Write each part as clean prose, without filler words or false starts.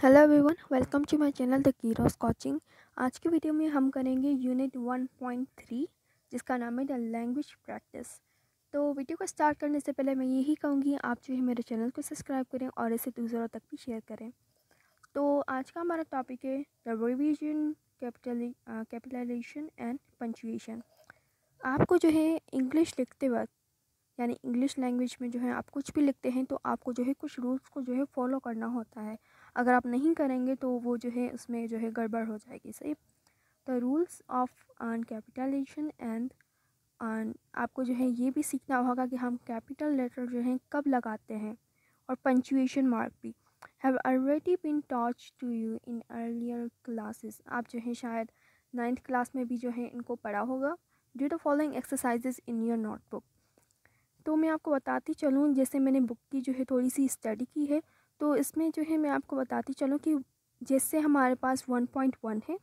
Hello everyone, welcome to my channel the Kiros coaching. आज की video में हम करेंगे यूनिट 1.3 जिसका नाम है द लैंग्वेज प्रैक्टिस। तो वीडियो को स्टार्ट करने से पहले मैं यही कहूँगी आप जो है मेरे चैनल को सब्सक्राइब करें और इसे दूसरों तक भी शेयर करें। तो आज का हमारा टॉपिक है the revision, capitalization and punctuation. आपको जो है इंग्लिश लिखते वक्त यानी इंग्लिश लैंग्वेज में जो है आप कुछ भी लिखते हैं तो आपको जो है कुछ रूल्स को जो है फॉलो करना होता है। अगर आप नहीं करेंगे तो वो जो है उसमें जो है गड़बड़ हो जाएगी। सही। The rules of capitalization and आपको जो है ये भी सीखना होगा कि हम कैपिटल लेटर जो है कब लगाते हैं, और पंचुएशन मार्क भी have already been taught to you in earlier classes. आप जो है शायद 9th क्लास में भी जो है इनको पढ़ा होगा। Do the following exercises in your notebook. तो मैं आपको बताती चलूँ, जैसे मैंने बुक की जो है थोड़ी सी स्टडी की है, तो इसमें जो है मैं आपको बताती चलूँ कि जैसे हमारे पास 1.1 है,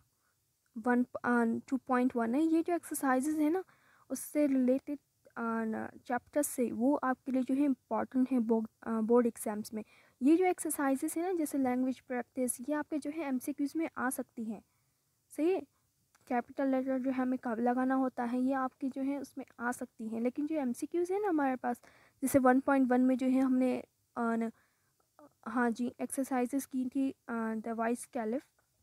2.1 है, ये जो एक्सरसाइजेज है ना उससे रिलेटेड चैप्टर से वो आपके लिए जो है इम्पॉर्टेंट है बोर्ड एग्जाम्स में। ये जो एक्सरसाइजेज है ना जैसे लैंग्वेज प्रैक्टिस, ये आपके जो है एमसीक्यूज में आ सकती हैं। सही है। कैपिटल लेटर जो है हमें कब लगाना होता है ये आपकी जो है उसमें आ सकती हैं, लेकिन जो एमसीक्यूज़ है ना हमारे पास, जैसे 1.1 में जो है हमने हाँ जी एक्सरसाइजेस की थी द वाइस कैलिफ,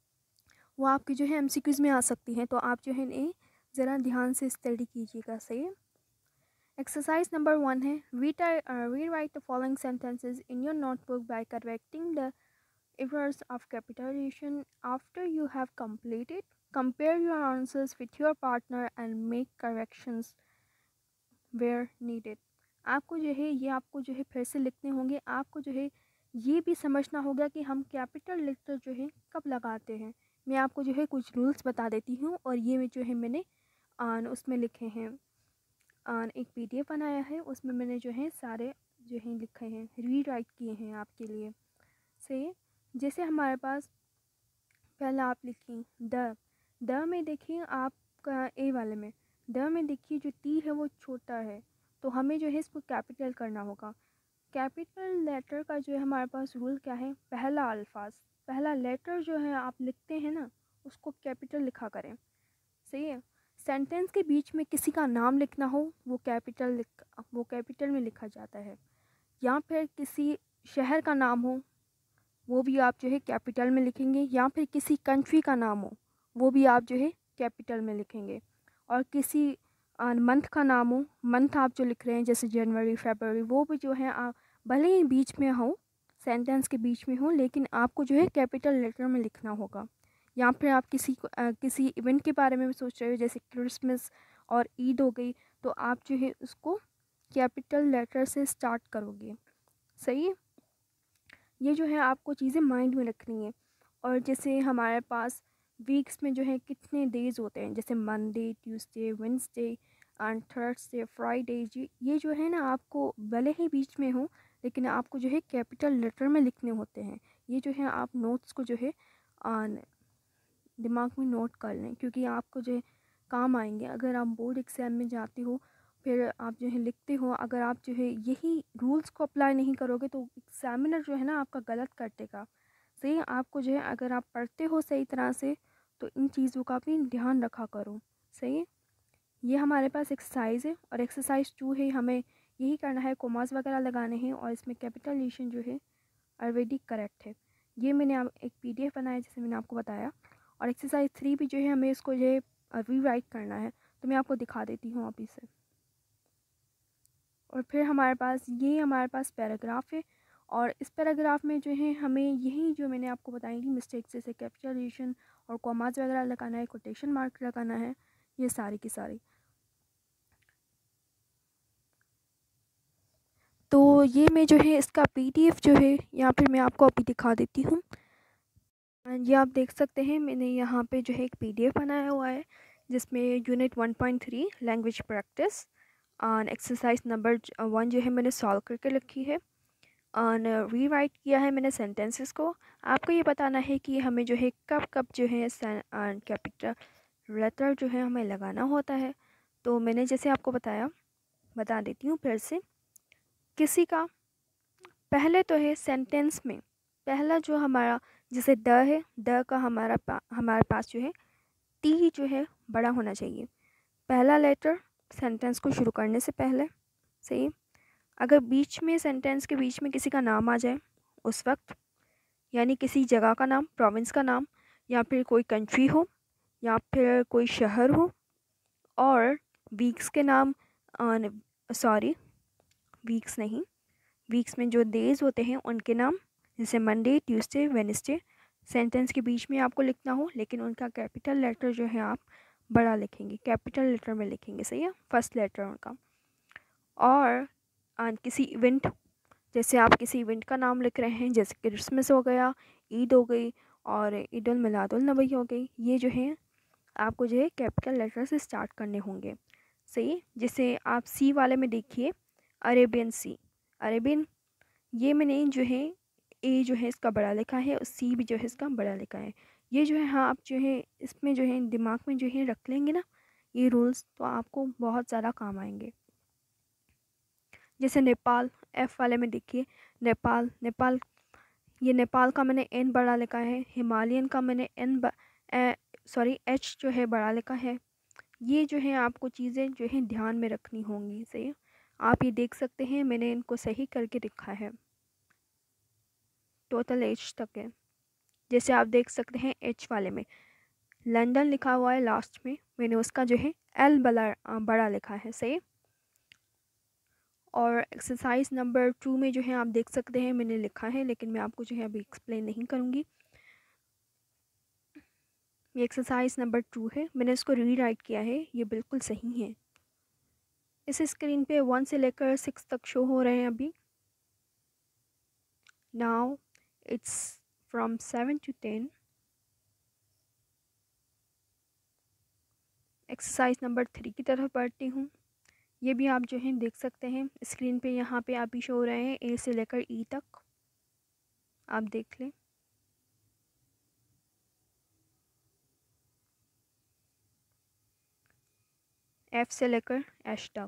वो आपकी जो है एमसीक्यूज़ में आ सकती हैं। तो आप जो है इन्हें ज़रा ध्यान से स्टडी कीजिएगा। सही है। एक्सरसाइज नंबर 1 है rewrite the following sentences in your notebook by correcting the errors of capitalization. After you have completed, compare your answers with your partner and make corrections where needed. आपको जो है ये आपको जो है फिर से लिखने होंगे। आपको जो है ये भी समझना होगा कि हम कैपिटल लेटर जो है कब लगाते हैं। मैं आपको जो है कुछ रूल्स बता देती हूँ, और ये जो है मैंने उसमें लिखे हैं। एक पीडीएफ बनाया है, उसमें मैंने जो है सारे जो है लिखे हैं, रीराइट किए हैं आपके लिए। सही। जैसे हमारे पास पहला आप लिखिए द में देखिए आपका ए वाले में द में देखिए जो टी है वो छोटा है, तो हमें जो है इसको कैपिटल करना होगा। कैपिटल लेटर का जो है हमारे पास रूल क्या है, पहला अल्फाज पहला लेटर जो है आप लिखते हैं ना उसको कैपिटल लिखा करें। सही है। सेंटेंस के बीच में किसी का नाम लिखना हो वो कैपिटल में लिखा जाता है, या फिर किसी शहर का नाम हो वो भी आप जो है कैपिटल में लिखेंगे, या फिर किसी कंट्री का नाम हो वो भी आप जो है कैपिटल में लिखेंगे, और किसी मंथ का नाम हो, मंथ आप जो लिख रहे हैं जैसे जनवरी फरवरी, वो भी जो है आप भले ही बीच में हो, सेंटेंस के बीच में हो, लेकिन आपको जो है कैपिटल लेटर में लिखना होगा। या फिर आप किसी इवेंट के बारे में भी सोच रहे हो जैसे क्रिसमस और ईद हो गई, तो आप जो है उसको कैपिटल लेटर से स्टार्ट करोगे। सही है। ये जो है आपको चीज़ें माइंड में रखनी है। और जैसे हमारे पास वीक्स में जो है कितने डेज़ होते हैं, जैसे Monday, Tuesday, Wednesday and Thursday, Friday, जी ये जो है ना आपको भले ही बीच में हो, लेकिन आपको जो है कैपिटल लेटर में लिखने होते हैं। ये जो है आप नोट्स को जो है दिमाग में नोट कर लें, क्योंकि आपको जो है काम आएंगे अगर आप बोर्ड एग्ज़ाम में जाते हो, फिर आप जो है लिखते हो। अगर आप जो है यही रूल्स को अप्लाई नहीं करोगे तो एग्ज़ामिनर जो है ना आपका गलत कर देगा। सही है। आपको जो है अगर आप पढ़ते हो सही तरह से तो इन चीज़ों का भी ध्यान रखा करो। सही है। ये हमारे पास एक्सरसाइज है, और एक्सरसाइज 2 है, हमें यही करना है, कोमास वगैरह लगाने हैं, और इसमें कैपिटलाइजेशन जो है ऑलरेडी करेक्ट है। ये मैंने आप एक पीडीएफ बनाया जैसे मैंने आपको बताया। और एक्सरसाइज 3 भी जो है हमें इसको जो है रीराइट करना है, तो मैं आपको दिखा देती हूँ अभी से। और फिर हमारे पास पैराग्राफ है, और इस पैराग्राफ में जो है हमें यही जो मैंने आपको बताई थी मिस्टेक, जैसे कैपिटलाइजेशन और कॉमास वगैरह लगाना है, कोटेशन मार्क लगाना है, ये सारी की सारी। तो ये मैं जो है इसका पीडीएफ जो है यहाँ पर मैं आपको अभी दिखा देती हूँ। ये आप देख सकते हैं मैंने यहाँ पे जो है एक पीडीएफ बनाया हुआ है जिसमें यूनिट 1.3 लैंग्वेज प्रैक्टिस और एक्सरसाइज नंबर 1 जो है मैंने सॉल्व करके रखी है, और रीराइट किया है मैंने सेंटेंसेस को। आपको ये बताना है कि हमें जो है कब कब जो है कैपिटल लेटर जो है हमें लगाना होता है। तो मैंने जैसे आपको बता देती हूँ फिर से। किसी का पहले तो है सेंटेंस में पहला जो हमारा जैसे द है, द का हमारे पास जो है टी जो है बड़ा होना चाहिए पहला लेटर सेंटेंस को शुरू करने से पहले। सही। अगर बीच में सेंटेंस के बीच में किसी का नाम आ जाए उस वक्त, यानी किसी जगह का नाम, प्रोविंस का नाम, या फिर कोई कंट्री हो, या फिर कोई शहर हो, और वीक्स के नाम, सॉरी वीक्स नहीं, वीक्स में जो डेज होते हैं उनके नाम, जैसे मंडे, ट्यूसडे, वेडनेसडे, सेंटेंस के बीच में आपको लिखना हो, लेकिन उनका कैपिटल लेटर जो है आप बड़ा लिखेंगे, कैपिटल लेटर में लिखेंगे। सही है, फर्स्ट लेटर उनका। और किसी इवेंट, जैसे आप किसी इवेंट का नाम लिख रहे हैं, जैसे क्रिसमस हो गया, ईद हो गई, और ईद उल मिलादुल नबी हो गई, ये जो है आपको जो है कैपिटल लेटर से स्टार्ट करने होंगे। सही। जैसे आप सी वाले में देखिए, अरेबियन सी, अरेबियन, ये मैंने जो है ए जो है इसका बड़ा लिखा है और सी भी जो है इसका बड़ा लिखा है। ये जो है हाँ आप जो है इसमें जो है दिमाग में जो है रख लेंगे ना ये रूल्स, तो आपको बहुत ज़्यादा काम आएंगे। जैसे नेपाल, एफ़ वाले में देखिए, नेपाल, नेपाल, ये नेपाल का मैंने एन बड़ा लिखा है, हिमालयन का मैंने एच जो है बड़ा लिखा है। ये जो है आपको चीज़ें जो है ध्यान में रखनी होंगी। सही। आप ये देख सकते हैं मैंने इनको सही करके लिखा है, टोटल एच तक है। जैसे आप देख सकते हैं एच वाले में लंदन लिखा हुआ है लास्ट में, मैंने उसका जो है एल बड़ा लिखा है। सही। और एक्सरसाइज नंबर 2 में जो है आप देख सकते हैं मैंने लिखा है, लेकिन मैं आपको जो है अभी एक्सप्लेन नहीं करूँगी। ये एक्सरसाइज नंबर 2 है, मैंने इसको रीराइट किया है, ये बिल्कुल सही है। इस स्क्रीन पे 1 से लेकर 6 तक शो हो रहे हैं अभी। Now it's from 7 to 10। Exercise number 3 की तरफ बढ़ती हूँ। ये भी आप जो है देख सकते हैं स्क्रीन पे, यहाँ पे अभी शो हो रहे हैं ए से लेकर ई तक, आप देख लें। एफ से लेकर एच तक।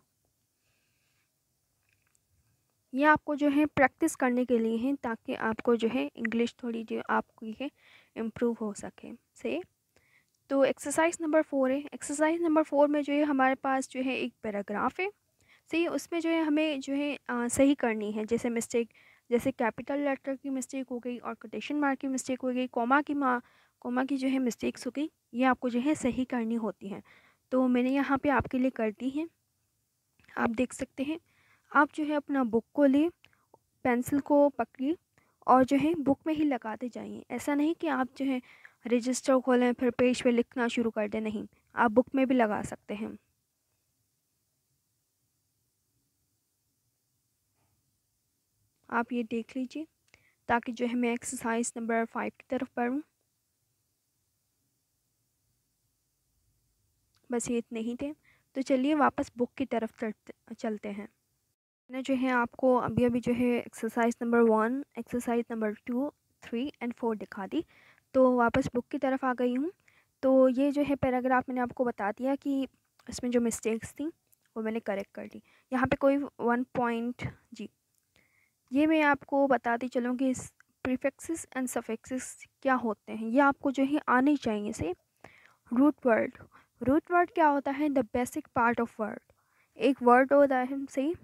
ये आपको जो है प्रैक्टिस करने के लिए हैं, ताकि आपको जो है इंग्लिश थोड़ी जो आपकी है इम्प्रूव हो सके। सही। तो एक्सरसाइज नंबर 4 है। एक्सरसाइज नंबर 4 में जो है हमारे पास जो है एक पैराग्राफ है। सही। उसमें जो है हमें जो है सही करनी है, जैसे मिस्टेक, जैसे कैपिटल लेटर की मिस्टेक हो गई और कोटेशन मार्क की मिस्टेक हो गई, कोमा की जो है मिस्टेक्स हो गई, ये आपको जो है सही करनी होती हैं। तो मैंने यहाँ पे आपके लिए कर दी है, आप देख सकते हैं। आप जो है अपना बुक को ले, पेंसिल को पकड़िए और जो है बुक में ही लगाते जाइए। ऐसा नहीं कि आप जो है रजिस्टर खोलें फिर पेज पे लिखना शुरू कर दें, नहीं, आप बुक में भी लगा सकते हैं। आप ये देख लीजिए, ताकि जो है मैं एक्सरसाइज नंबर 5 की तरफ बढ़ूँ। बस ये इतने ही थे। तो चलिए वापस बुक की तरफ चलते हैं। मैंने जो है आपको अभी अभी जो है exercise number 1, exercise number 2, 3 and 4 दिखा दी। तो वापस बुक की तरफ आ गई हूँ। तो ये जो है पैराग्राफ मैंने आपको बता दिया कि इसमें जो मिस्टेक्स थी वो मैंने करेक्ट कर दी। यहाँ पे कोई 1 पॉइंट जी, ये मैं आपको बताती चलूँ कि प्रीफिक्सेस एंड सफिक्सेस क्या होते हैं, ये आपको जो है आने चाहिए। से रूट वर्ड, रूट वर्ड क्या होता है? The basic part of word, एक वर्ड होता है। सही।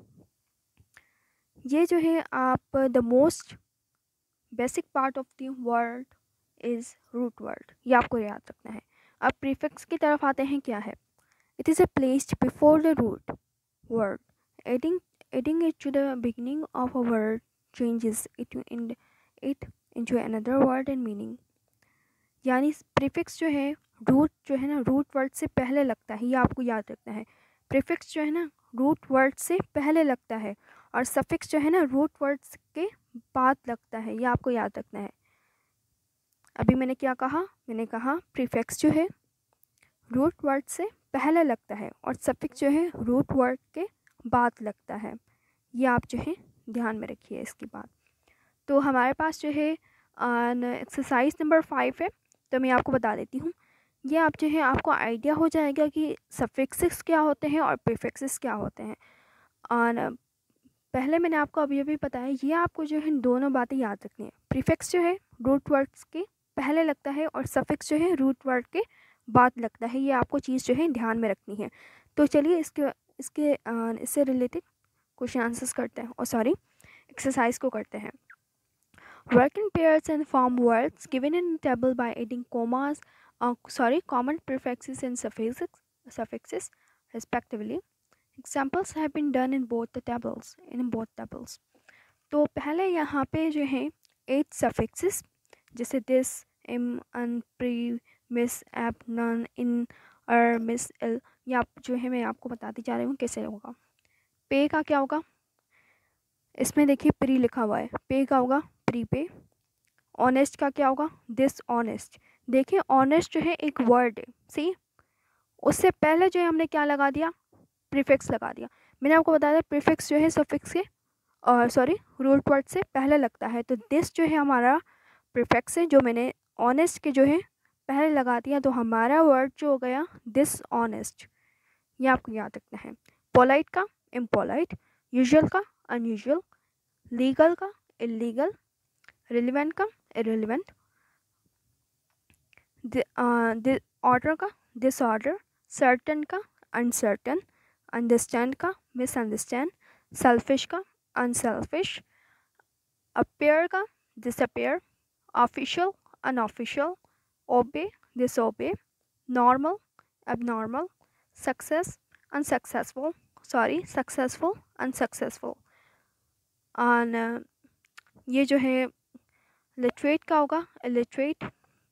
ये जो है आप the most basic part of the word is root word, ये आपको याद रखना है। अब प्रीफिक्स की तरफ आते हैं, क्या है? It is a placed before the root word, adding it to the beginning of a word changes it into another word and meaning. यानी प्रीफिक्स जो है रूट जो है ना, रूट वर्ड से पहले लगता है, ये आपको याद रखना है। प्रीफिक्स जो है ना रूट वर्ड से पहले लगता है, और सफिक्स जो है ना रूट वर्ड्स के बाद लगता है, ये आपको याद रखना है। अभी मैंने क्या कहा? मैंने कहा प्रीफिक्स जो है रूट वर्ड से पहले लगता है और सफिक्स जो है रूट वर्ड के बाद लगता है। ये आप जो है ध्यान में रखिए इसकी बात। तो हमारे पास जो है एक्सरसाइज नंबर 5 है, तो मैं आपको बता देती हूँ। ये आप जो है आपको आइडिया हो जाएगा कि सफिक्सेस क्या होते हैं और प्रीफिक्सेस क्या होते हैं। और पहले मैंने आपको अभी अभी बताया, ये आपको जो है दोनों बातें याद रखनी है। प्रीफिक्स जो है रूट वर्ड्स के पहले लगता है और सफिक्स जो है रूट वर्ड के बाद लगता है। ये आपको चीज़ जो है ध्यान में रखनी है। तो चलिए इससे रिलेटेड क्वेश्चन आंसर्स करते हैं, और सॉरी एक्सरसाइज को करते हैं। Work in pairs and form words given in a table by adding commas, common prefixes and suffixes respectively. Examples have been done in both tables. तो पहले यहाँ पे जो है 8 suffixes जैसे this, im, un, pre, miss, ab, none, in, miss, il, ये आप जो है मैं आपको बताती जा रही हूँ कैसे होगा। पे का क्या होगा, इसमें देखिए प्री लिखा हुआ है, पे का होगा प्री पे। ऑनेस्ट का क्या होगा, दिस ऑनेस्ट। देखिए ऑनेस्ट जो है एक वर्ड है, सी उससे पहले जो है हमने क्या लगा दिया, प्रीफिक्स लगा दिया। मैंने आपको बताया था प्रीफिक्स जो है सफिक्स के रूट वर्ड से पहले लगता है। तो दिस जो है हमारा प्रीफिक्स है, जो मैंने ऑनेस्ट के जो है पहले लगा दिया, तो हमारा वर्ड जो हो गया दिस ऑनेस्ट। ये आपको याद रखना है। पोलाइट का इम्पोलाइट, यूजुअल का अनयूजुअल, लीगल का इलीगल, रिलेवेंट का इरेलीवेंट, ऑर्डर का डिसऑर्डर, सर्टन का अनसर्टन, अंडरस्टैंड का मिसअंडरस्टैंड, सेल्फिश का अनसेल्फिश, अपेयर का disappear, official unofficial, obey disobey, normal abnormal, successful unsuccessful. और ये जो है लिटरेट का होगा इलिटरेट,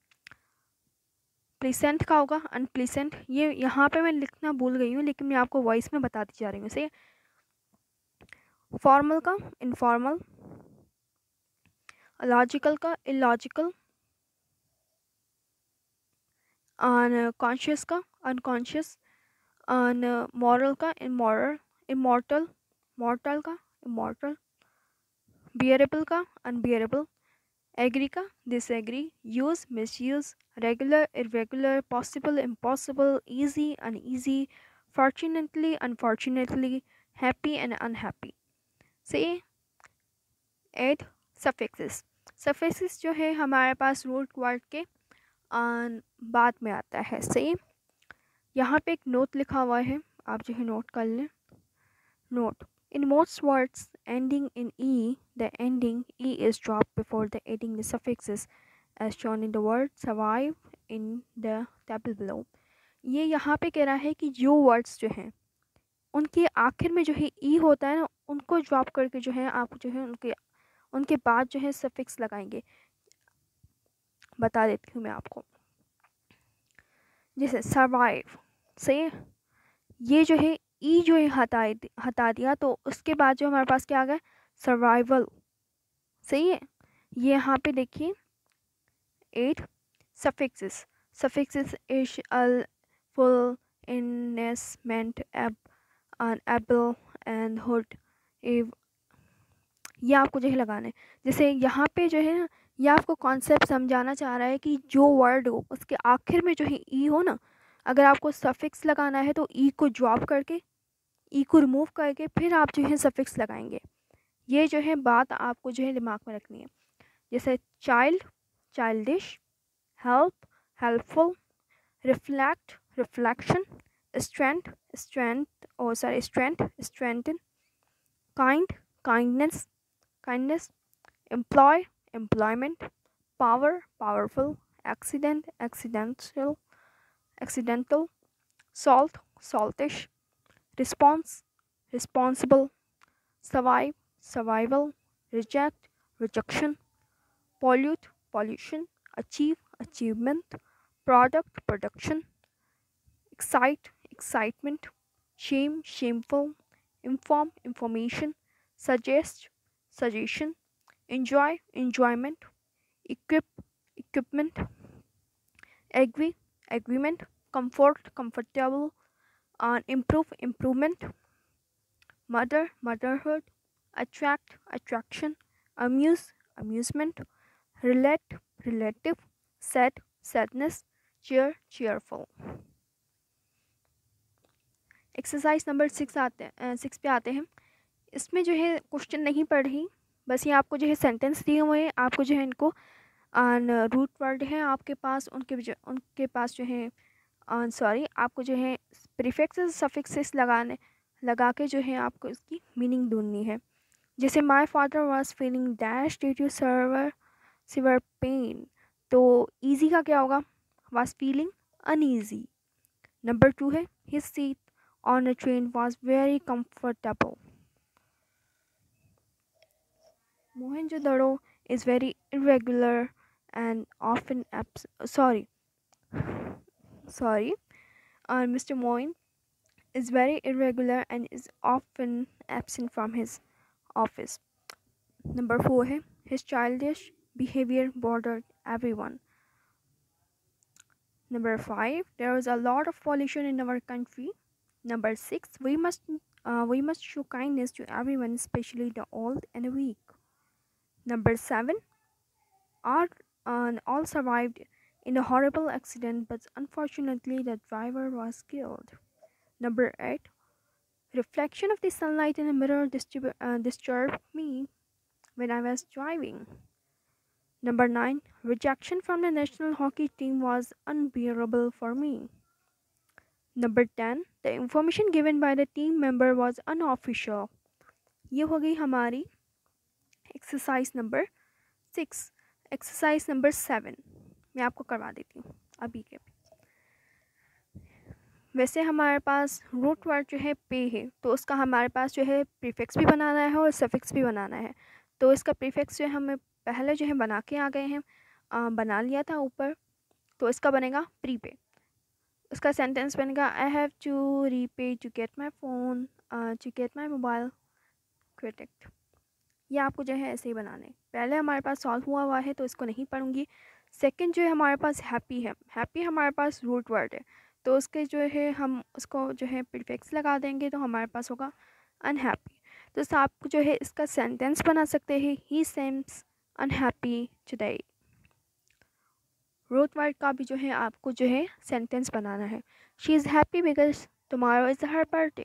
प्लीसेंट का होगा अनप्लीसेंट। ये यहाँ पे मैं लिखना भूल गई हूँ, लेकिन मैं आपको वॉइस में बताती जा रही हूँ इसे। फॉर्मल का इनफॉर्मल, लॉजिकल का इलॉजिकल, और कॉन्शियस का अनकॉन्शियस, और मॉरल का इमोरल, इमोर्टल मॉर्टल का इमोर्टल, बियरेबल का अनबियरेबल, एग्री का disagree, use misuse, regular irregular, possible impossible, easy uneasy, fortunately unfortunately, happy and unhappy. से एड सफिक्सेस जो है हमारे पास रूट वर्ड के बाद में आता है। से यहाँ पे एक नोट लिखा हुआ है, आप जो है नोट कर लें। Note, in most words ending in e, the ending e is dropped before the adding the suffixes as shown in the word survive in the table below. ये यहाँ पे कह रहा है कि जो वर्ड्स जो हैं उनके आखिर में जो है ई होता है ना, उनको ड्रॉप करके जो है आप जो है उनके बाद जो है सफिक्स लगाएंगे। बता देती हूँ मैं आपको। जैसे सर्वाइव से ये जो है ई जो है हटा दिया, तो उसके बाद जो हमारे पास क्या आ गया, सर्वाइवल। सही है। ये यहाँ पे देखिए 8 suffixes ish al ful en ness ment able and hood ive, ये आपको जो है लगाना है। जैसे यहाँ पे जो है ना, ये आपको कॉन्सेप्ट समझाना चाह रहा है कि जो वर्ड हो उसके आखिर में जो है ई हो ना, अगर आपको सफिक्स लगाना है तो ई को ड्रॉप करके, ई को रिमूव करके फिर आप जो है सफिक्स लगाएंगे। ये जो है बात आपको जो है दिमाग में रखनी है। जैसे child childish, help helpful, reflect reflection, strengthen, kind kindness, employ employment, power powerful, accidental, saltish, response responsible, survival, reject rejection, pollute pollution, achievement, product production, excitement, shameful, inform information, suggestion, enjoyment, equipment, agreement, comfortable, improvement, motherhood, attraction, amusement, relative, sadness, cheerful. Exercise number 6 पे आते हैं। इसमें जो है question नहीं पढ़ी, बस ये आपको जो है सेंटेंस दिए हुए हैं, आपको जो है इनको रूट वर्ड है आपके पास, उनके पास जो है सॉरी, आपको जो है प्रीफिक्सेस सफिक्सेस लगा के जो है आपको इसकी मीनिंग ढूंढनी है। जैसे my father was feeling dash due to severe pain, तो इजी का क्या होगा, वाज फीलिंग अनईजी। नंबर 2 है his seat on a train was very comfortable. Mohenjo-daro is very irregular and often sorry, Mr. Moin is very irregular and is often absent from his office. Number 4 है his childish behavior bothered everyone. Number 5, there is a lot of pollution in our country. Number 6, we must show kindness to everyone, especially the old and the weak. Number 7, all survived in a horrible accident, but unfortunately the driver was killed. Number 8, reflection of the sunlight in a mirror disturbed me when I was driving. Number 9, rejection from the national hockey team was unbearable for me. Number 10, the information given by the team member was unofficial. ये हो गई हमारी exercise number 6। Exercise number 7 मैं आपको करवा देती हूँ अभी के। वैसे हमारे पास रूट वर्ड जो है पे है, तो उसका हमारे पास जो है प्रीफिक्स भी बनाना है और सफिक्स भी बनाना है। तो इसका प्रीफिक्स जो है हमें पहले जो है बना के आ गए हैं, बना लिया था ऊपर। तो इसका बनेगा प्रीपे। उसका सेंटेंस बनेगा I have to repay to get my phone to get my mobile credit. ये आपको जो है ऐसे ही बनाना है। पहले हमारे पास सॉल्व हुआ है तो इसको नहीं पढ़ूंगी। सेकंड जो है हमारे पास हैप्पी है, हैप्पी हमारे पास रूट वर्ड है, तो उसके जो है हम उसको जो है प्रीफिक्स लगा देंगे तो हमारे पास होगा अनहैप्पी। तो इस आप जो है इसका सेंटेंस बना सकते हैं he seems unhappy today. Root word का भी जो है आपको जो है सेंटेंस बनाना है। She is happy because tomorrow is her birthday.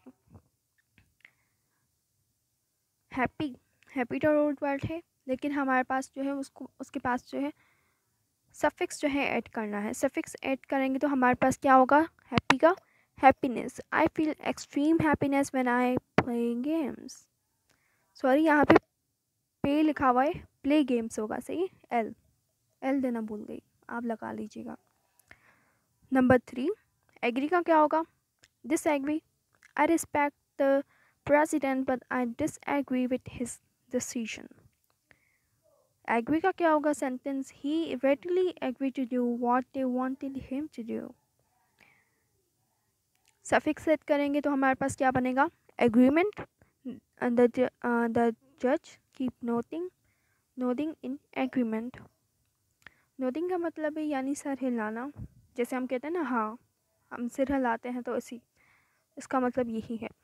Happy, happy तो रूट वर्ड है, लेकिन हमारे पास जो है उसको उसके पास जो है सफिक्स जो है ऐड करना है। सफिक्स ऐड करेंगे तो हमारे पास क्या होगा, हैप्पी का happiness. I feel extreme happiness when I play games. Sorry, यहाँ पे लिखा हुआ है, प्ले गेम्स होगा सही, एल एल देना भूल गई, आप लगा लीजिएगा। नंबर 3, एग्री का क्या होगा, disagree. I respect the president but I disagree with his decision. Agree का क्या होगा sentence, he readily agreed to do what they wanted him to do। Suffix set करेंगे तो हमारे पास क्या बनेगा, एग्रीमेंट। द जज keep noting in agreement. Noting का मतलब है यानी सर हिलाना, जैसे हम कहते हैं ना, हाँ हम सिर हिलाते हैं, तो इसका मतलब यही है।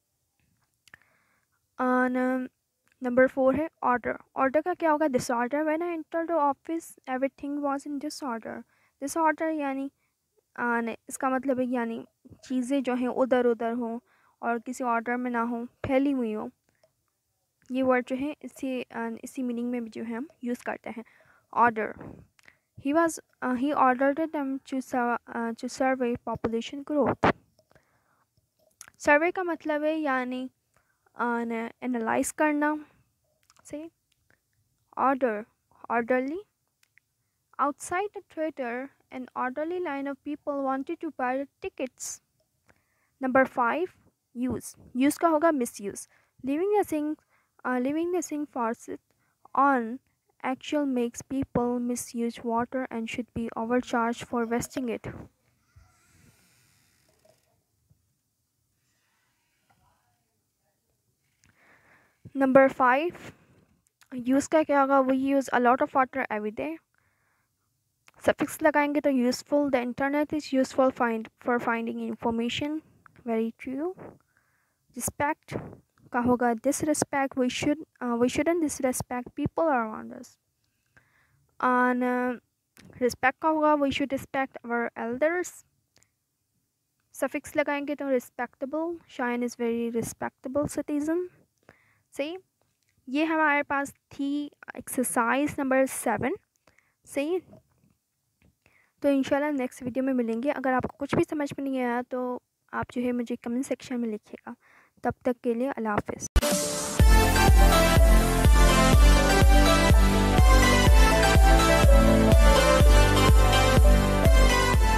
नंबर 4 है ऑर्डर। ऑर्डर का क्या होगा, disorder. When I enter the office everything was in disorder. Disorder यानी इसका मतलब है यानी चीज़ें जो हैं उधर उधर हों और किसी ऑर्डर में ना हो, फैली हुई हो। ये वर्ड जो है इसी मीनिंग में भी जो है हम यूज़ करते हैं, order. He ordered them to survey population growth. Survey का मतलब है यानी एनालाइज करना से। Order, orderly. Outside the theater, an orderly line of people wanted to buy the tickets. Number 5, use. Use का होगा misuse. Leaving the sink faucet on actual makes people misuse water and should be overcharged for wasting it. Number 5, use का क्या होगा, we use a lot of water every day. Suffix लगाएंगे तो useful. The internet is useful for finding information, very true. Respect का होगा disrespect, we shouldn't disrespect people around us. और respect का होगा we should respect our elders. Suffix लगाएंगे तो respectable, shine is very respectable citizen. सही। ये हमारे पास थी एक्सरसाइज नंबर 7। सही। तो इंशाल्लाह नेक्स्ट वीडियो में मिलेंगे। अगर आपको कुछ भी समझ में नहीं आया तो आप जो है मुझे कमेंट सेक्शन में लिखिएगा। तब तक के लिए अल्लाह हाफ़िज़।